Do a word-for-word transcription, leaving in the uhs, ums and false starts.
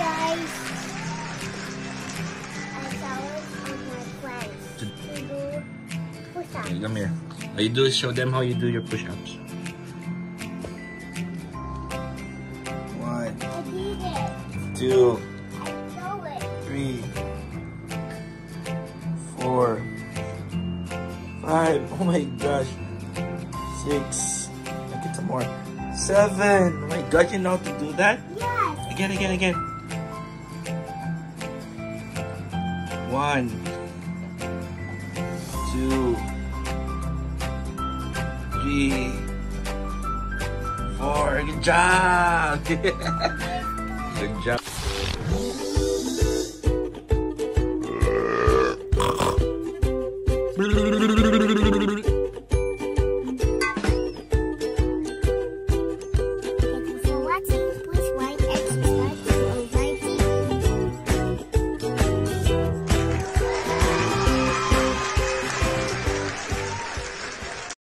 guys. I challenge on my friends to do push-ups. Okay, come here. How you do? Show them how you do your push-ups. One, I did it. two, I know it. three, four, five. Oh my gosh. Six. I'll get some more. Seven. Oh my gosh, you know how to do that? Yes. Again, again, again. One, two, three, four. Good job. Good job.